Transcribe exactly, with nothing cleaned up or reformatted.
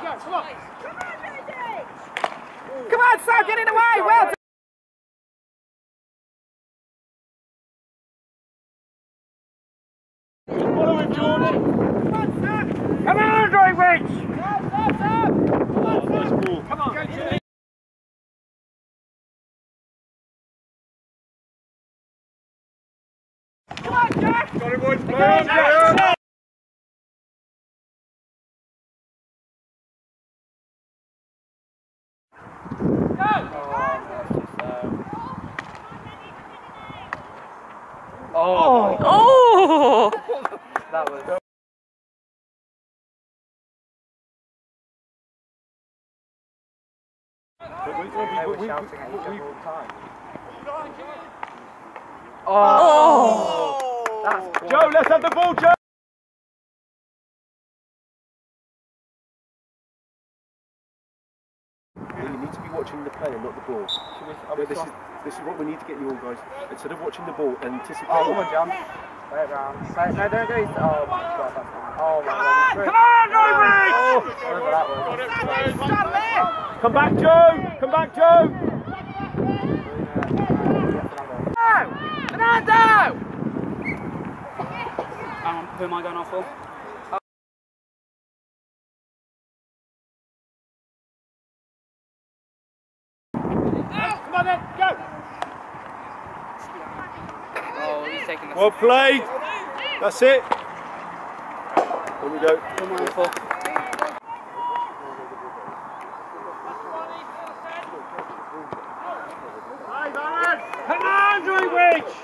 Come on! Come on, Sam, get in the way! Well done! Follow him, Jordan! Come on, Sam! Come on, Droitwich! Sam, Sam, Sam! Come on, Sam! Come on! Come on, Jack! Got him, boys! Come on, Jack! Oh! Oh! That was. They were shouting at each other all the time. Oh! That's Joe, let's have the ball, Joe! You need to be watching the player, not the ball. We, this, is, this is what we need to get you all, guys. Instead of watching the ball, anticipate. Oh, come on, John. Play it round. Play it, no, don't do it. Oh my god, that's fine. Oh my god. Come on, Droitwich! Oh, whatever that was. Come back, Joe! Come back, Joe! Fernando! Um, who am I going off for? Come on then, go! Oh, he's taking the... Well played! That's it! There we go. Who am I on for? Come on, Droitwich!